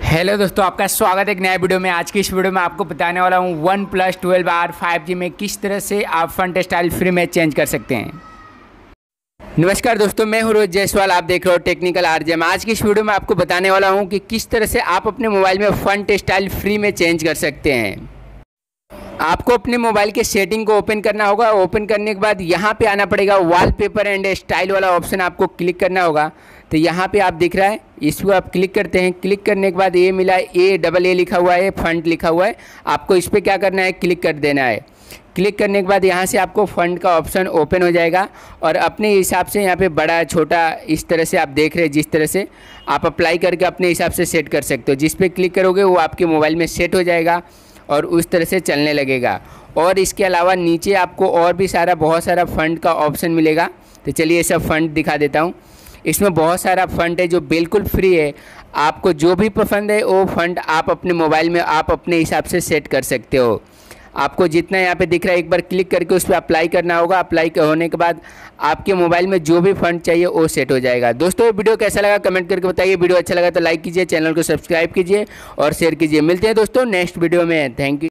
Hello दोस्तों, आपका स्वागत है एक नया वीडियो में। आज की इस वीडियो में आपको बताने वाला हूँ OnePlus 12R 5G में किस तरह से आप फ़ॉन्ट स्टाइल फ्री में चेंज कर सकते हैं। नमस्कार दोस्तों, मैं हूँ रोहित जायसवाल, आप देख रहे हो टेक्निकल आरजे में। आज की इस वीडियो में आपको बताने वाला हूँ कि किस तरह से आप अपने मोबाइल में फ़ॉन्ट स्टाइल फ्री में चेंज कर सकते हैं। आपको अपने मोबाइल के सेटिंग को ओपन करना होगा। ओपन करने के बाद यहाँ पे आना पड़ेगा, वॉलपेपर एंड स्टाइल वाला ऑप्शन आपको क्लिक करना होगा। तो यहाँ पे आप दिख रहा है, इसको आप क्लिक करते हैं। क्लिक करने के बाद ये मिला AA लिखा हुआ है, फंट लिखा हुआ है। आपको इस पर क्या करना है, क्लिक कर देना है। क्लिक करने के बाद यहाँ से आपको फंड का ऑप्शन ओपन हो जाएगा और अपने हिसाब से यहाँ पे बड़ा छोटा इस तरह से आप देख रहे हैं, जिस तरह से आप अप्लाई करके अपने हिसाब से सेट कर सकते हो। जिस पे क्लिक करोगे वो आपके मोबाइल में सेट हो जाएगा और उस तरह से चलने लगेगा। और इसके अलावा नीचे आपको और भी बहुत सारा फ़ंड का ऑप्शन मिलेगा। तो चलिए सब फ़ंड दिखा देता हूँ। इसमें बहुत सारा फ़ंड है जो बिल्कुल फ्री है। आपको जो भी पसंद है वो फ़ंड आप अपने मोबाइल में आप अपने हिसाब से सेट कर सकते हो। आपको जितना यहाँ पे दिख रहा है एक बार क्लिक करके उस पर अप्लाई करना होगा। अप्लाई होने के बाद आपके मोबाइल में जो भी फ़ंड चाहिए वो सेट हो जाएगा। दोस्तों ये वीडियो कैसा लगा कमेंट करके बताइए। वीडियो अच्छा लगा तो लाइक कीजिए, चैनल को सब्सक्राइब कीजिए और शेयर कीजिए। मिलते हैं दोस्तों नेक्स्ट वीडियो में। Thank you.